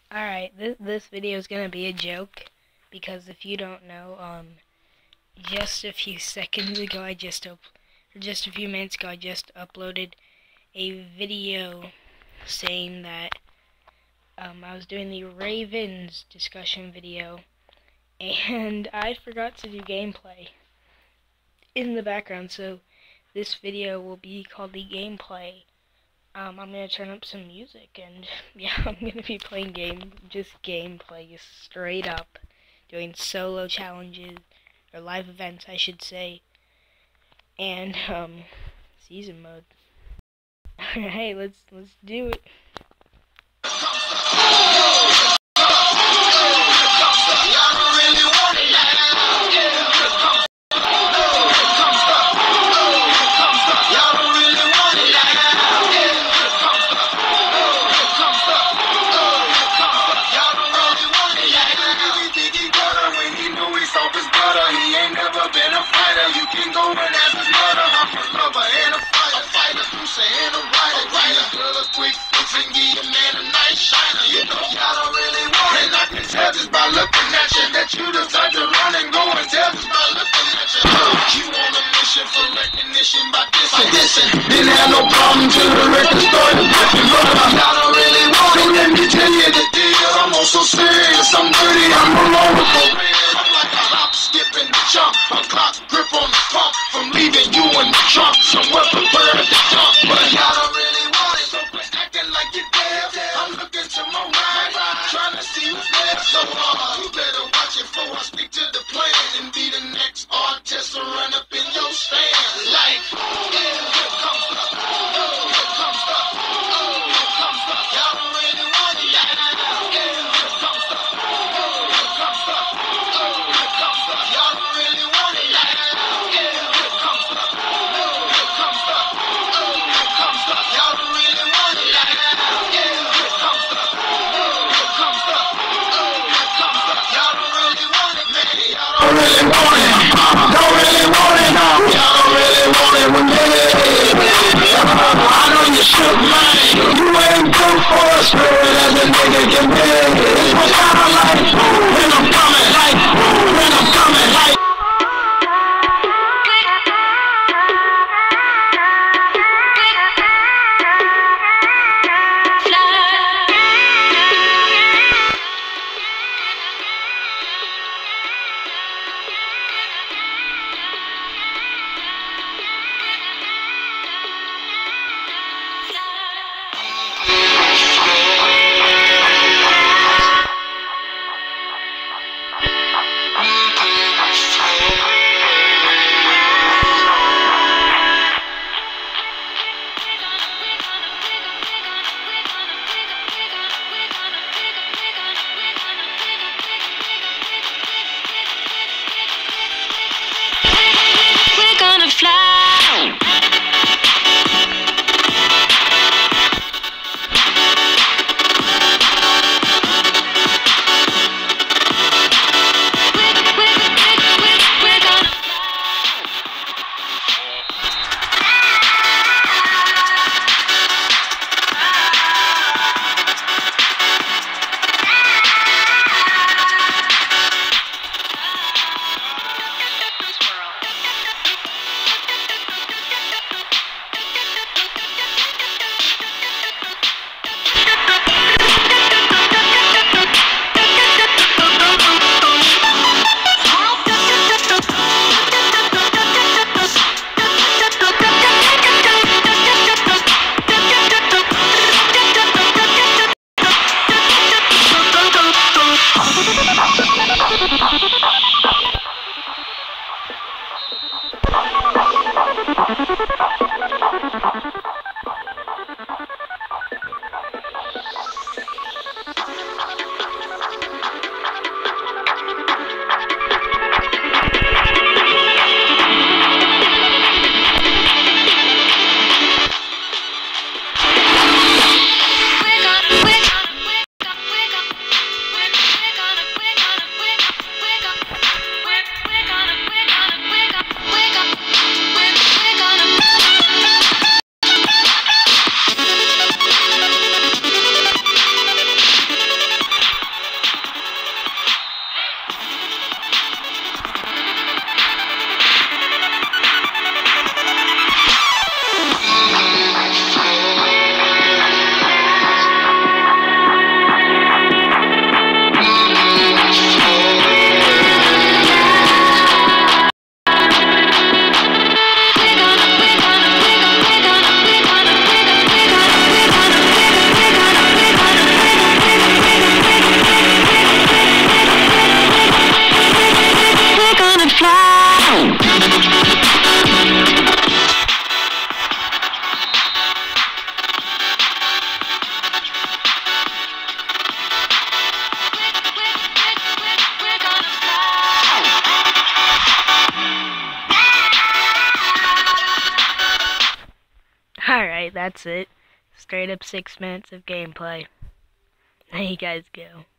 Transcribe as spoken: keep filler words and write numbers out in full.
Alright, this, this video is gonna be a joke, because if you don't know, um, just a few seconds ago, I just, up or just a few minutes ago, I just uploaded a video saying that, um, I was doing the Ravens discussion video, and I forgot to do gameplay in the background, so this video will be called the gameplay. Um, I'm gonna turn up some music, and yeah, I'm gonna be playing game, just gameplay, just straight up, doing solo challenges, or live events, I should say, and, um, season mode. Alright, let's, let's do it. Just by looking at you, that you decide to run and go and tell just by looking at you. You on a mission for recognition by this and this and didn't have no problem till the record started breaking. But y'all don't really want it. Let me tell you the deal. I'm also serious. I'm dirty. I'm alone for real. I'm like a hop, skip and jump. A clock grip on the pump from leaving you in the trunk. Somewhere prepared to jump, but y'all don't really want it. So quit acting like you're dead. I'm looking to my right, trying to see who's there. So hard, you better watch it before I speak to the plan and be the next artist to run up in your stand. Like, yeah, here comes the, oh, here comes the, oh, here comes the, y'all don't really want it. Yeah, here comes the, oh, here comes the, oh, here comes the, y'all don't really want it. Yeah, here comes the, oh, here comes the, oh, here comes the, y'all don't really want it. Yeah, here comes the, oh, here comes the, don't really want it, don't really want it, y'all don't really want it with me. I know you shook, man, you ain't good for a spirit as a nigga can be. It's what kinda like, when I'm coming, like, when I'm coming, like. that's it. Straight up six minutes of gameplay. There you guys go.